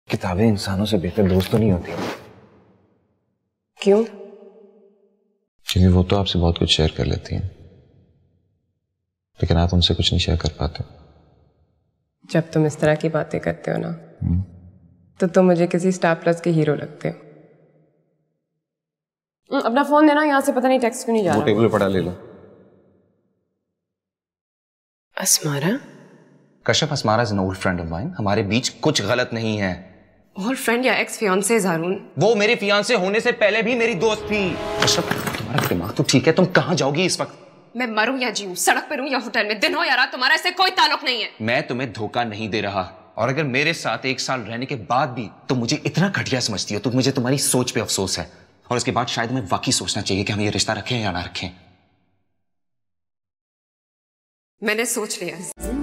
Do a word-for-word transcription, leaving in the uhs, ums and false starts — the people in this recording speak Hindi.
किताबें इंसानों से बेहतर दोस्त तो नहीं होती। क्यों? क्योंकि वो तो आपसे बहुत कुछ शेयर कर लेती हैं, लेकिन आप उनसे कुछ नहीं शेयर कर पाते। जब तुम इस तरह की बातें करते हो ना, तो तुम मुझे किसी स्टार प्लस के हीरो लगते हो। अपना फोन देना, यहाँ से पता नहीं टेक्स्ट क्यों नहीं जा रहा। वो टेबल पे पड़ा, ले लो। Asmara? Kashyap, Asmara is an old friend of mine. हमारे बीच कुछ गलत नहीं है। ओल्ड फ्रेंड या एक्स फियांसे हारून? वो मेरे फियांसे होने से पहले भी मेरी दोस्त थी। कश्यप, तुम्हारा दिमाग तो ठीक है, तुम कहाँ जाओगी इस वक्त? मैं मरूं या जीऊं, सड़क पर हूं या होटल में, दिन हो या रात, तुम्हारा इससे कोई ताल्लुक नहीं है। मैं तुम्हें धोखा नहीं दे रहा, और अगर मेरे साथ एक साल रहने के बाद भी तुम मुझे इतना घटिया समझती हो तो मुझे तुम्हारी सोच पे अफसोस है, और इसके बाद शायद हमें वाकई सोचना चाहिए कि हम ये रिश्ता रखें या ना रखें। मैंने सोच लिया।